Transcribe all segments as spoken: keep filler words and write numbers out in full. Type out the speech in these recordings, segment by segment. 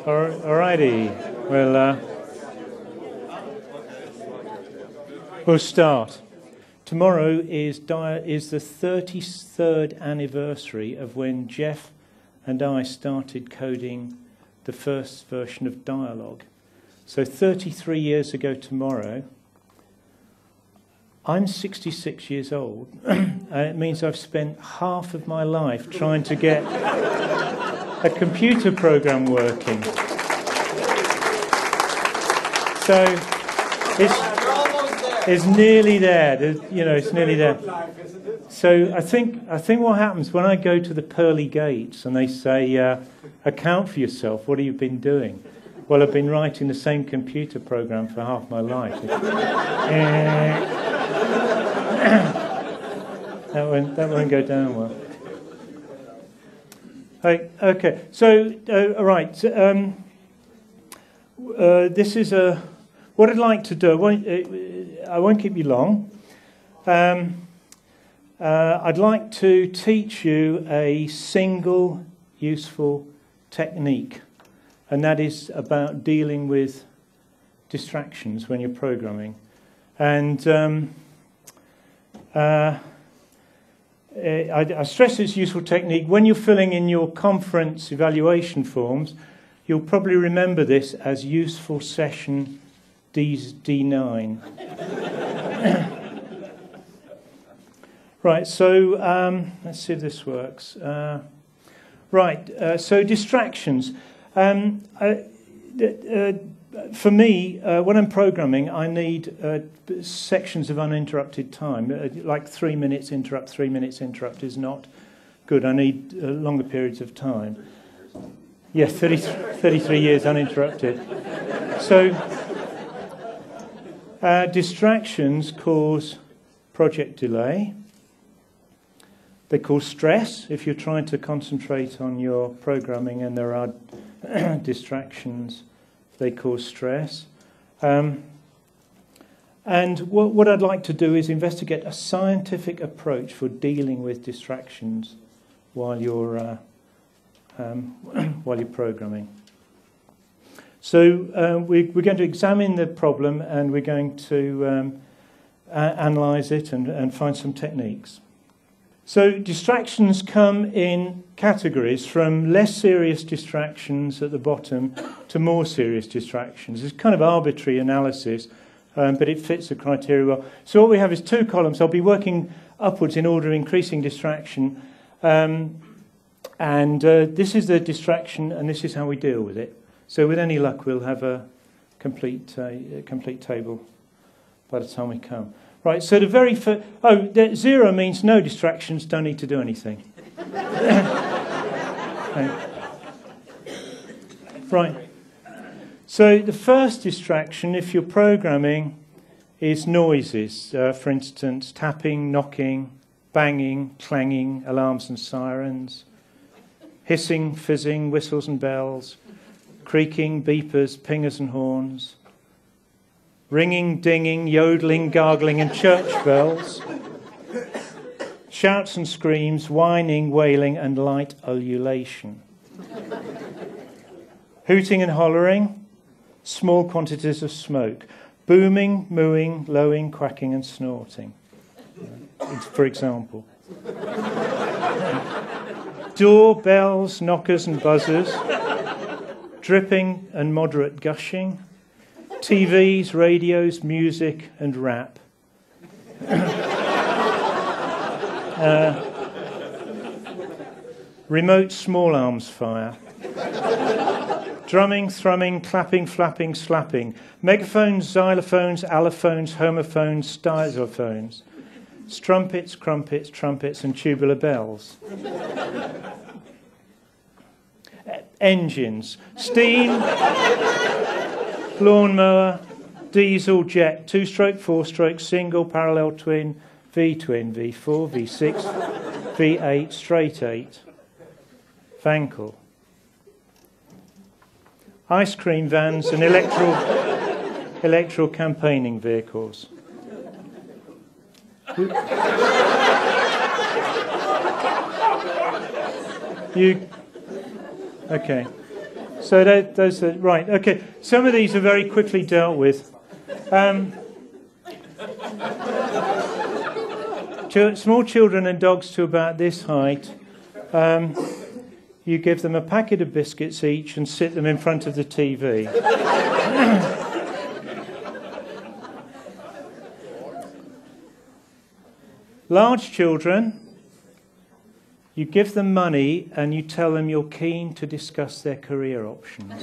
Alrighty, well, uh, we'll start. Tomorrow is, di is the thirty-third anniversary of when Jeff and I started coding the first version of Dyalog. So thirty-three years ago tomorrow. I'm sixty-six years old, and it means I've spent half of my life trying to get a computer program working. So it's, it's nearly there. You know, it's nearly there. So I think I think what happens when I go to the pearly gates and they say, uh, "Account for yourself. What have you been doing?" Well, I've been writing the same computer program for half my life. uh, that won't that won't go down well. Right, okay, so uh, all right. Um, uh, this is a what I'd like to do. I won't, uh, I won't keep you long. Um, uh, I'd like to teach you a single useful technique, and that is about dealing with distractions when you're programming. And um, uh, I, I stress this useful technique. When you're filling in your conference evaluation forms, you'll probably remember this as useful session D nine. Right, so um, let's see if this works. Uh, right, uh, so distractions. Um, I, uh, for me, uh, when I'm programming, I need uh, sections of uninterrupted time. Uh, like three minutes interrupt, three minutes interrupt is not good. I need uh, longer periods of time. Yes, thirty, thirty-three years uninterrupted. So uh, distractions cause project delay. They cause stress if you're trying to concentrate on your programming and there are distractions. They cause stress. Um, and what, what I'd like to do is investigate a scientific approach for dealing with distractions while you're, uh, um, while you're programming. So uh, we, we're going to examine the problem and we're going to um, analyze it and, and find some techniques. So distractions come in categories from less serious distractions at the bottom to more serious distractions. It's kind of arbitrary analysis, um, but it fits the criteria well. So what we have is two columns. I'll be working upwards in order of increasing distraction. Um, and uh, this is the distraction, and this is how we deal with it. So with any luck, we'll have a complete, uh, a complete table by the time we come. Right, so the very first... Oh, zero means no distractions, don't need to do anything. Right. So the first distraction, if you're programming, is noises. Uh, for instance, tapping, knocking, banging, clanging, alarms and sirens, hissing, fizzing, whistles and bells, creaking, beepers, pingers and horns, ringing, dinging, yodeling, gargling and church bells, shouts and screams, whining, wailing and light ululation, hooting and hollering, small quantities of smoke, booming, mooing, lowing, quacking and snorting, for example. Doorbells, knockers and buzzers, dripping and moderate gushing, T Vs, radios, music, and rap. uh, remote small arms fire. Drumming, thrumming, clapping, flapping, slapping. Megaphones, xylophones, allophones, homophones, stylophones. Strumpets, crumpets, trumpets, and tubular bells. Engines. Steam. Lawnmower, diesel, jet, two-stroke, four-stroke, single, parallel twin, V-twin, V four, V six, V eight, straight eight, Vankel. Ice cream vans and electoral, electoral campaigning vehicles. You, okay. So that, those are, right, okay. Some of these are very quickly dealt with. Um, ch- small children and dogs to about this height, um, you give them a packet of biscuits each and sit them in front of the T V. Large children, you give them money and you tell them you're keen to discuss their career options.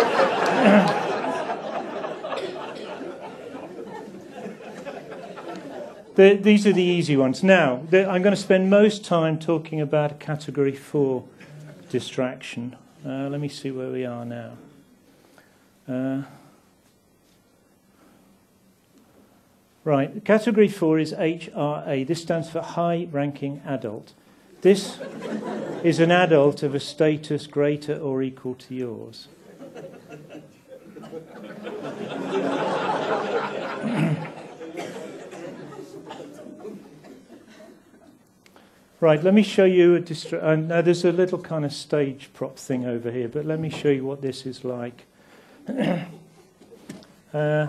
the, these are the easy ones. Now, the, I'm going to spend most time talking about a category four distraction. Uh, let me see where we are now. Uh, right, category four is H R A. This stands for high-ranking adult. This is an adult of a status greater or equal to yours. Right, let me show you a distra- uh, now there's a little kind of stage prop thing over here, but let me show you what this is like. uh,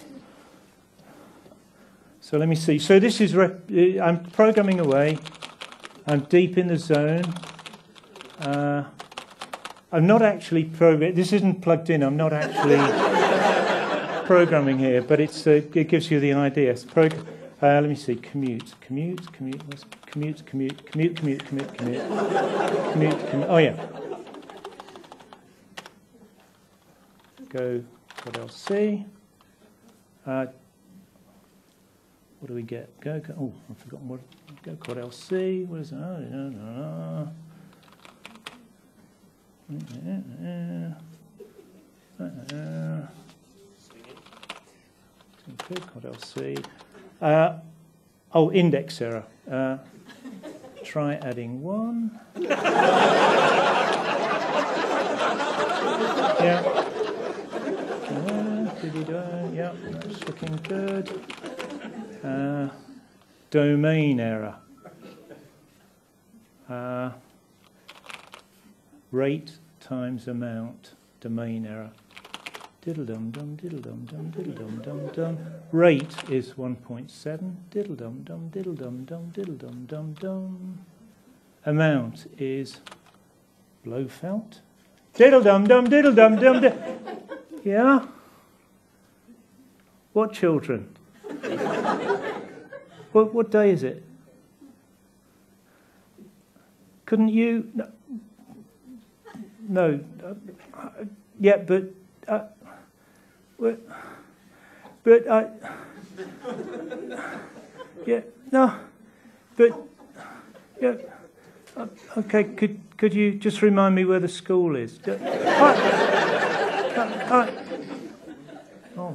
so let me see. So this is, rep- I'm programming away. I'm deep in the zone. Uh, I'm not actually programming. This isn't plugged in. I'm not actually programming here, but it's uh, it gives you the idea. Prog- uh, let me see. Commute, commute, commute. What's commute, commute, commute, commute, commute, commute, commute, commute. Oh yeah. Go. What else? See. Uh, what do we get? Go. go oh, I've forgotten what. Go Quad L C. What is it? Oh, no, no, no. Quad L C. Uh, oh, index error. Uh, try adding one. Yeah. Uh, yeah, that's looking good. Uh, Domain error. Uh, rate times amount. Domain error. Diddle dum dum, diddle dum dum, diddle dum dum dum. Rate is one point seven. Diddle dum dum, diddle dum dum, diddle dum dum dum. Amount is Blofeld. Diddle dum dum, diddle dum dum. Di- yeah. What children? What, what day is it? Couldn't you? No. no uh, yeah, but. Uh, but, but I. Yeah, no. But. Yeah. Uh, okay, could could you just remind me where the school is? Uh, uh, uh, oh.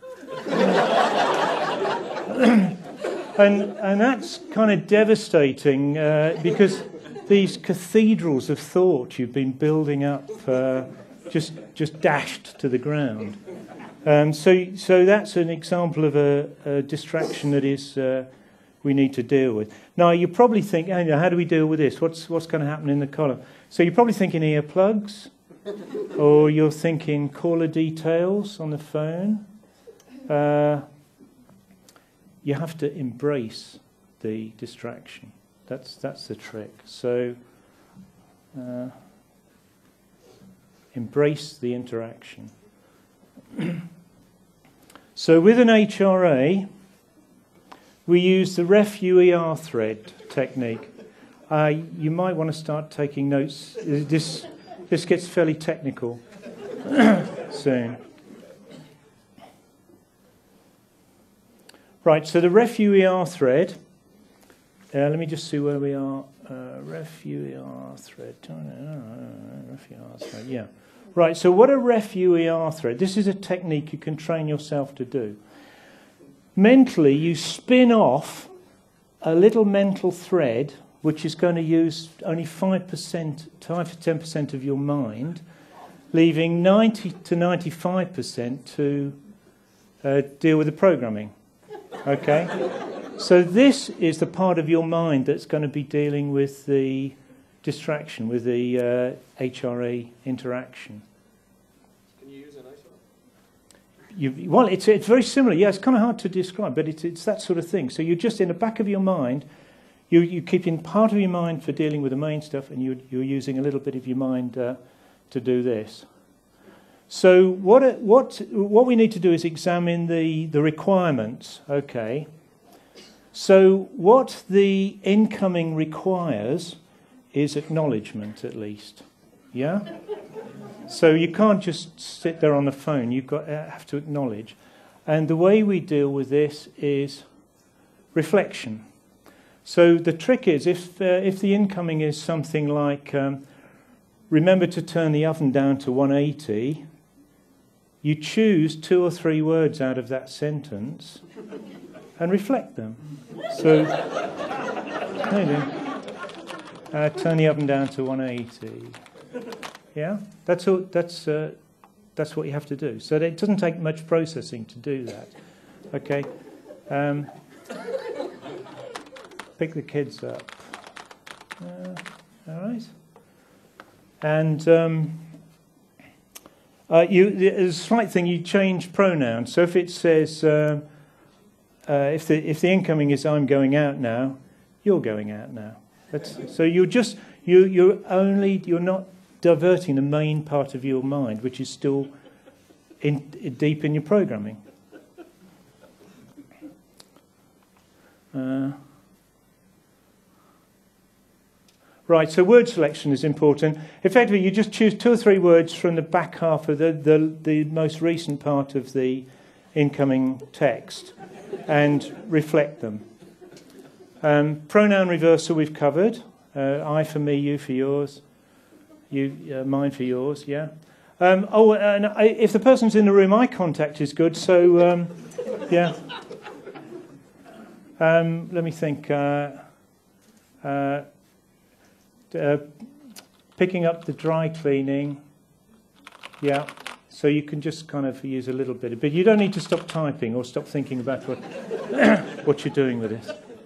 And, and that's kind of devastating uh, because these cathedrals of thought you've been building up uh, just just dashed to the ground. Um, so so that's an example of a, a distraction that is uh, we need to deal with. Now you probably think, hey, how do we deal with this? What's what's going to happen in the column? So you're probably thinking earplugs, or you're thinking caller details on the phone. Uh, You have to embrace the distraction. That's that's the trick. So uh, embrace the interaction. So with an H R A, we use the ref U E R thread technique. Uh, you might want to start taking notes. This this gets fairly technical soon. Right, so the ref U E R thread, uh, let me just see where we are. Uh, ref U E R thread, ref U E R thread, yeah. Right, so what a ref U E R thread? This is a technique you can train yourself to do. Mentally, you spin off a little mental thread which is going to use only five percent, five to ten percent of your mind, leaving ninety to ninety-five percent to uh, deal with the programming. Okay, so this is the part of your mind that's going to be dealing with the distraction, with the uh, H R A interaction. you, well, it's, it's very similar. Yeah, it's kind of hard to describe, but it's, it's that sort of thing. So you're just in the back of your mind, you, you're keeping part of your mind for dealing with the main stuff, and you, you're using a little bit of your mind uh, to do this. So what, what, what we need to do is examine the, the requirements, okay? So what the incoming requires is acknowledgement, at least, yeah? So you can't just sit there on the phone, you've got uh, have to acknowledge. And the way we deal with this is reflection. So the trick is, if, uh, if the incoming is something like, um, remember to turn the oven down to one eighty, you choose two or three words out of that sentence and reflect them. So, there you go. Uh, turn the oven down to one eighty. Yeah, that's all. That's uh, that's what you have to do. So it doesn't take much processing to do that. Okay. Um, pick the kids up. Uh, all right. And um, uh, you, there's a slight thing. You change pronouns. So if it says, uh, uh, if the if the incoming is "I'm going out now," you're going out now. That's, so you're just you you're only you're not diverting the main part of your mind, which is still in, in deep in your programming. Uh, right, so word selection is important. Effectively, you just choose two or three words from the back half of the, the, the most recent part of the incoming text and reflect them. Um, pronoun reversal we've covered. Uh, I for me, you for yours. You, uh, mine for yours, yeah. Um, oh, and I, if the person's in the room, eye contact is good. So, um, yeah. Um, let me think. Uh, uh, uh, picking up the dry cleaning, yeah. So you can just kind of use a little bit, but you don't need to stop typing or stop thinking about what what you're doing with this.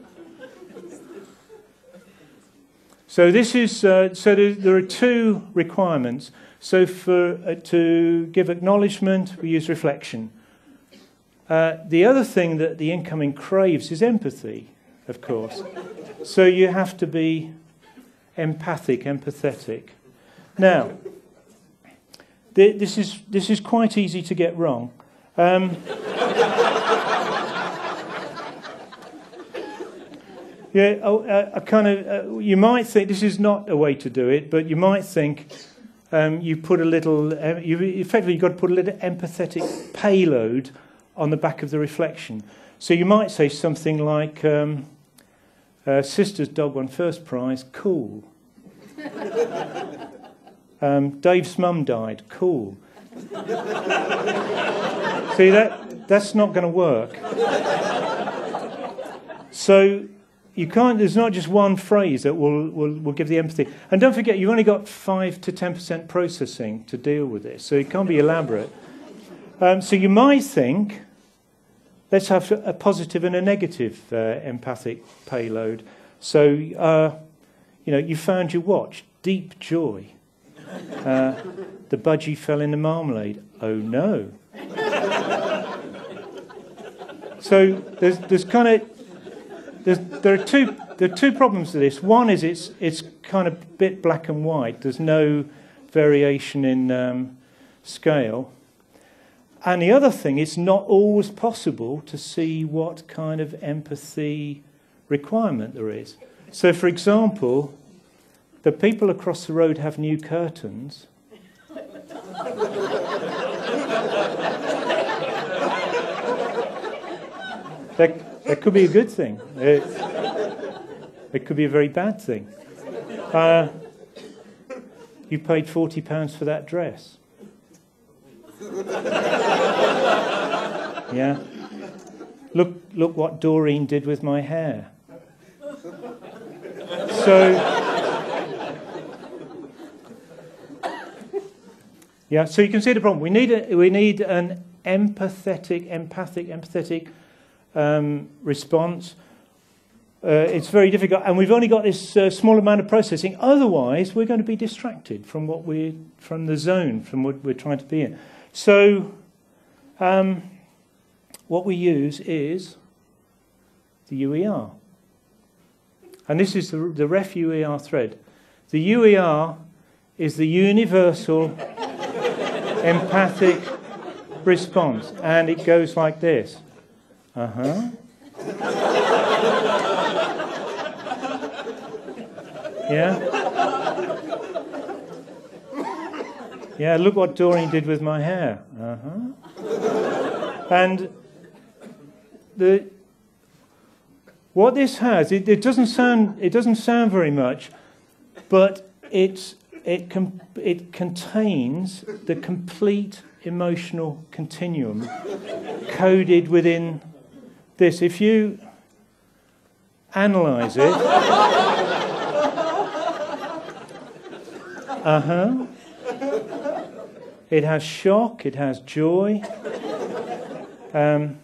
So this is uh, so there, there are two requirements. So for uh, to give acknowledgement, we use reflection. Uh, the other thing that the incoming craves is empathy, of course. So you have to be empathic, empathetic. Now, th this is this is quite easy to get wrong. Um, Yeah, oh, uh, a kind of. Uh, you might think this is not a way to do it, but you might think um, you put a little. Uh, you effectively you've got to put a little empathetic payload on the back of the reflection. So you might say something like, um, uh, "Sister's dog won first prize. Cool." um, Dave's mum died. Cool. See that that's not going to work. So. You can't. There's not just one phrase that will, will will give the empathy. And don't forget, you've only got five to ten percent processing to deal with this, so it can't be elaborate. Um, so you might think, let's have a positive and a negative uh, empathic payload. So uh, you know, you found your watch. Deep joy. Uh, the budgie fell in the marmalade. Oh no. So there's there's kind of. There's, there are two. There are two problems to this. One is it's it's kind of a bit black and white. There's no variation in um, scale. And the other thing, it's not always possible to see what kind of empathy requirement there is. So, for example, the people across the road have new curtains. That, that could be a good thing. It, it could be a very bad thing. Uh, you paid forty pounds for that dress. Yeah. Look, look what Doreen did with my hair. So, yeah. So you can see the problem. We need a, we need an empathetic, empathic, empathetic. Um, response. Uh, it's very difficult, and we've only got this uh, small amount of processing. Otherwise, we're going to be distracted from what we, from the zone, from what we're trying to be in. So, um, what we use is the U E R. And this is the, the ref U E R thread. The U E R is the universal empathic response, and it goes like this. Uh-huh. Yeah? Yeah, look what Doreen did with my hair. Uh-huh. And the what this has, it, it doesn't sound it doesn't sound very much, but it's it com it contains the complete emotional continuum coded within this. If you analyze it, uh-huh. It has shock, it has joy. Um,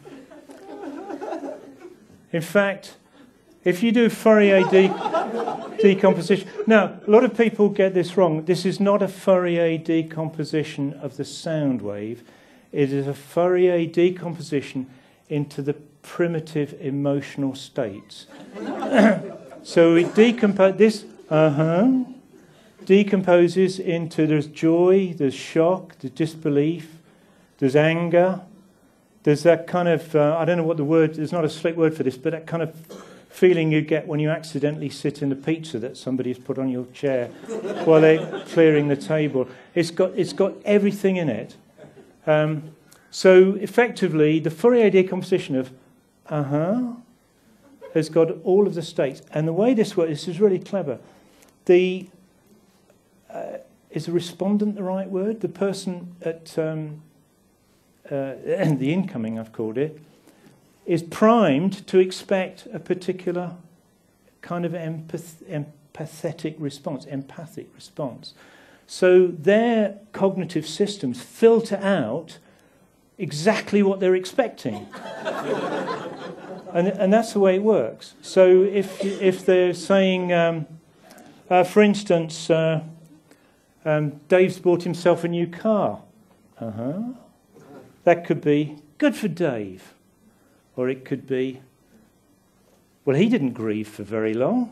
in fact, if you do Fourier de decomposition... Now, a lot of people get this wrong. This is not a Fourier decomposition of the sound wave. It is a Fourier decomposition into the primitive emotional states. So it decomposes... This... Uh-huh... decomposes into there's joy, there's shock, there's disbelief, there's anger, there's that kind of, uh, I don't know what the word, there's not a slick word for this, but that kind of feeling you get when you accidentally sit in the pizza that somebody's put on your chair while they're clearing the table. It's got, it's got everything in it. Um, so effectively, the Fourier decomposition of uh-huh has got all of the states. And the way this works, this is really clever. The Uh, is the respondent the right word? The person at um, uh, the incoming, I've called it, is primed to expect a particular kind of empath empathetic response, empathic response. So their cognitive systems filter out exactly what they're expecting. and, and that's the way it works. So if, if they're saying, um, uh, for instance, uh, Um, Dave's bought himself a new car. Uh-huh. That could be, good for Dave. Or it could be, well, he didn't grieve for very long.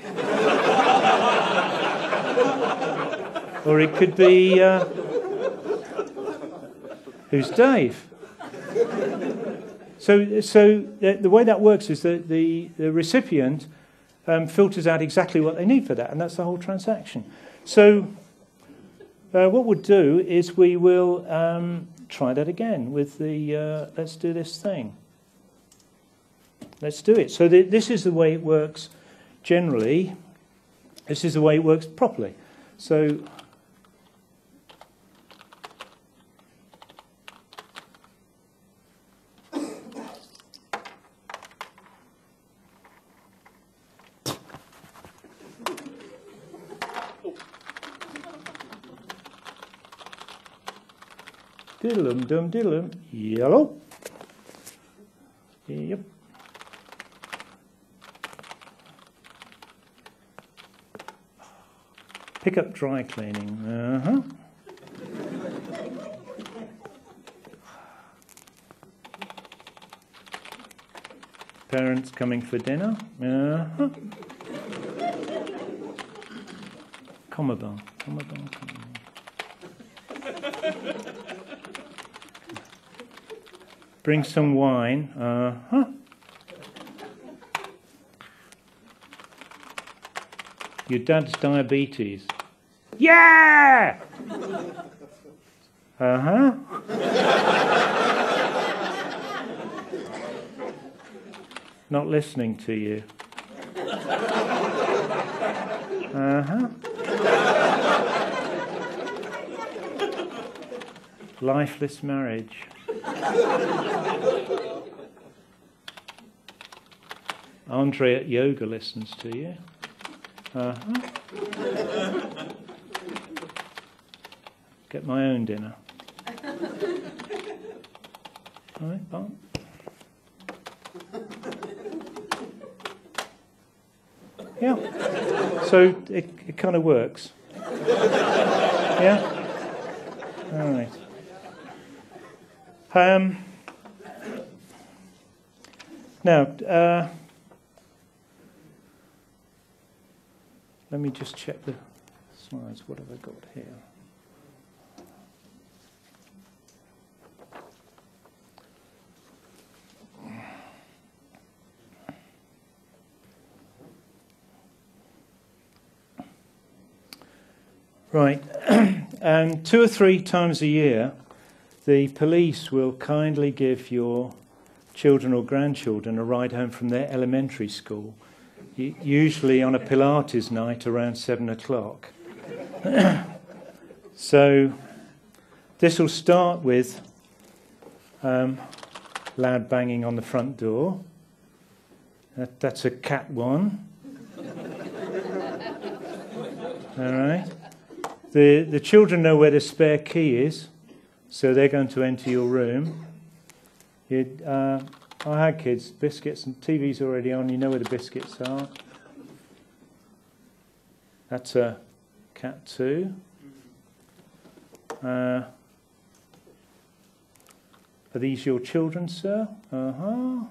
Or it could be, uh, who's Dave? So, so the, the way that works is that the, the recipient um, filters out exactly what they need for that, and that's the whole transaction. So Uh, what we'll do is we will um, try that again with the, uh, let's do this thing. Let's do it. So th this is the way it works generally. This is the way it works properly. So diddle-um, dum, diddle-um, yellow. Yep. Pick up dry cleaning. Uh-huh. Parents coming for dinner. Uh-huh. Comma-bone, comma-bone, comma-bone. Bring some wine. Uh-huh. Your dad's diabetes. Yeah! Uh-huh. Not listening to you. Uh-huh. Lifeless marriage. Andre at yoga listens to you. Uh-huh. Get my own dinner. All right, Bob. Yeah. So it, it kind of works. Yeah? All right. Um, now, uh, let me just check the slides. What have I got here? Right. um, two or three times a year, the police will kindly give your children or grandchildren a ride home from their elementary school, usually on a Pilates night around seven o'clock. So this will start with um, loud banging on the front door. That, that's a cat one. All right. The, the children know where the spare key is, so they're going to enter your room. You'd, uh, I had kids, biscuits and T V's already on, you know where the biscuits are. That's a cat two. Uh, are these your children, sir? Uh-huh.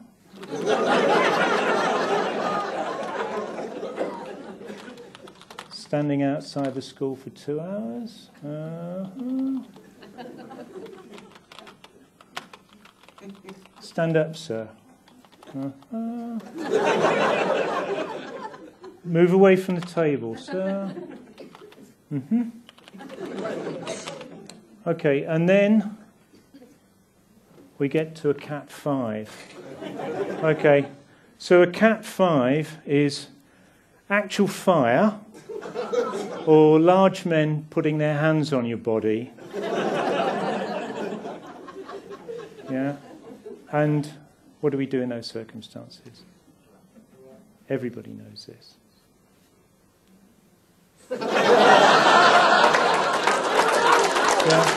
Standing outside the school for two hours. Uh-huh. Stand up, sir. Uh-huh. Move away from the table, sir. Mm-hmm. Okay, and then we get to a cat five. Okay, so a cat five is actual fire, or large men putting their hands on your body. Yeah. And what do we do in those circumstances? Everybody knows this. Yeah.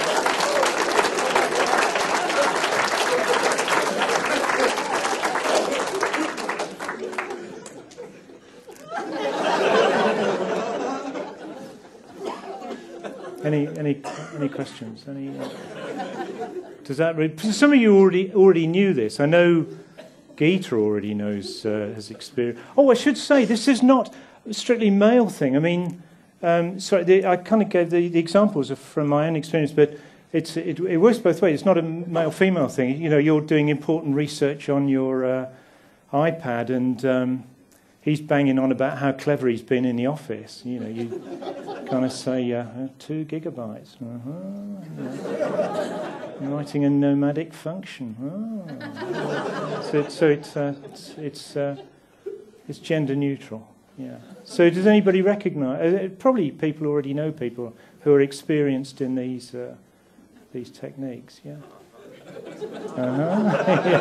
Any any any questions? Any? Uh, does that? Re- some of you already already knew this. I know Geeta already knows uh, has experience. Oh, I should say this is not a strictly male thing. I mean, um, sorry, the, I kind of gave the, the examples of, from my own experience, but it's it, it works both ways. It's not a male-female thing. You know, you're doing important research on your uh, iPad, and um, he's banging on about how clever he's been in the office. You know, you kind of say uh, two gigabytes. Uh-huh. Yeah. Writing a nomadic function. Oh. So, so it's uh, it's it's, uh, it's gender neutral. Yeah. So does anybody recognise? Uh, probably people already know people who are experienced in these uh, these techniques. Yeah. Uh-huh.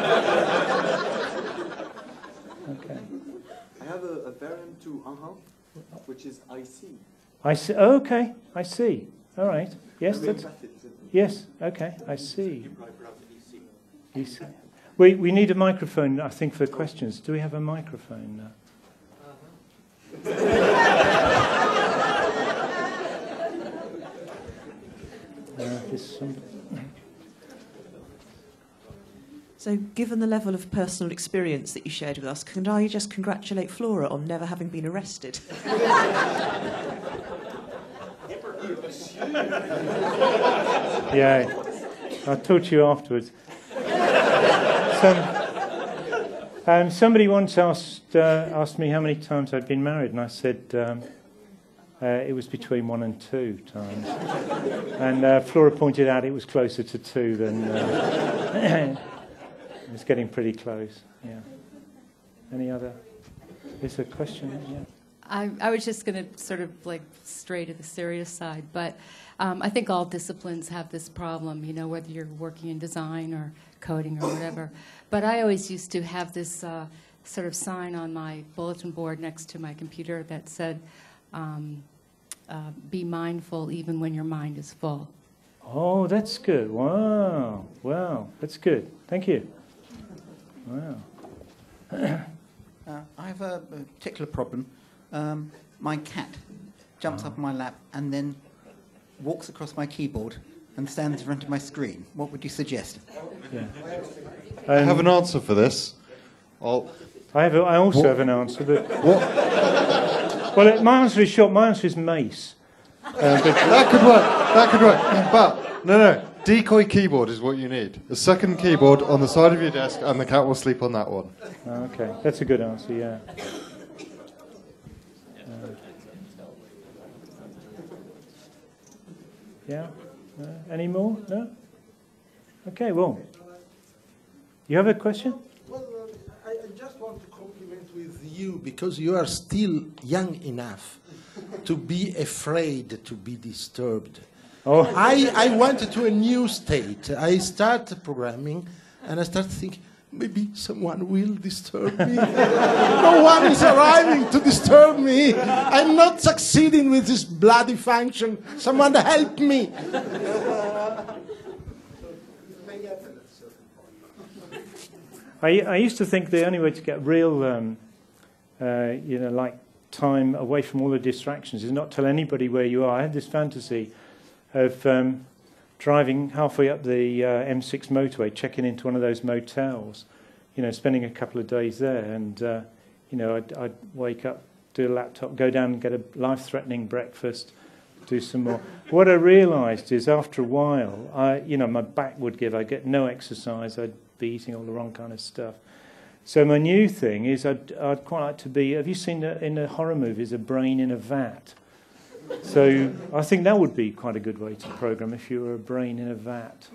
Yeah. Okay. I have a, a variant to uh-huh, which is I see. I see. Oh, okay, I see. All right. Yes, that's. Yes. Okay, I see. You see. We we need a microphone, I think, for questions. Do we have a microphone? Uh-huh. uh, this some... So, given the level of personal experience that you shared with us, can I just congratulate Flora on never having been arrested? Yeah, I'll talk to you afterwards. Some, um, somebody once asked uh, asked me how many times I'd been married, and I said um, uh, it was between one and two times. And uh, Flora pointed out it was closer to two than... Uh, it's getting pretty close, yeah. Any other? Is there a question? Yeah. I, I was just going to sort of like stray to the serious side, but um, I think all disciplines have this problem, you know, whether you're working in design or coding or whatever. But I always used to have this uh, sort of sign on my bulletin board next to my computer that said, um, uh, be mindful even when your mind is full. Oh, that's good. Wow. Wow. That's good. Thank you. Wow. uh, I have a, a particular problem. Um, my cat jumps oh. up on my lap and then walks across my keyboard and stand in front of my screen, what would you suggest? Yeah. I Um, have an answer for this. I'll, I have. A, I also What? have an answer, but what? well, it, my answer is short. My answer is mace. Uh, but, That could work. That could work. But no, no. Decoy keyboard is what you need. A second keyboard on the side of your desk, and the cat will sleep on that one. okay, that's a good answer. Yeah. Uh, yeah. Uh, any more? No. Okay. Well, you have a question? Well, uh, I, I just want to compliment with you because you are still young enough to be afraid to be disturbed. Oh. I, I went to a new state. I started programming and I started thinking, maybe someone will disturb me. No one is arriving to disturb me. I'm not succeeding with this bloody function. Someone help me. I, I used to think the only way to get real, um, uh, you know, like time away from all the distractions is not tell anybody where you are. I had this fantasy of um, driving halfway up the uh, M six motorway, checking into one of those motels, you know, spending a couple of days there, and uh, you know, I'd, I'd wake up, do a laptop, go down and get a life-threatening breakfast, do some more. What I realised is after a while, I, you know, my back would give. I'd get no exercise. I'd be eating all the wrong kind of stuff. So my new thing is I'd, I'd quite like to be, have you seen the, in the horror movies, a brain in a vat? So I think that would be quite a good way to program if you were a brain in a vat.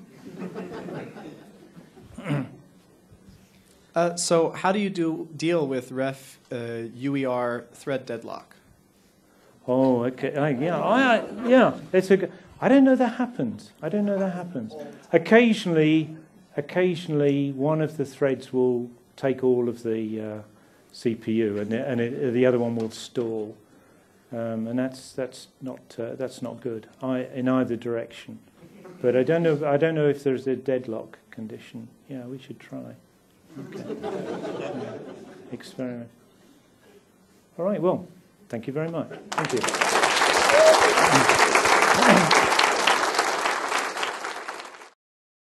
Uh, so how do you do deal with ref uh, U E R thread deadlock? Oh, okay. I, yeah, I, I, yeah. It's a. g- I don't know that happens. I don't know that happens. Occasionally, occasionally, one of the threads will take all of the uh, C P U, and the, and it, the other one will stall, um, and that's that's not uh, that's not good. I, in either direction. But I don't know. I don't know if there's a deadlock condition. Yeah, we should try. Okay. Yeah. Experiment. All right. Well, thank you very much. Thank you.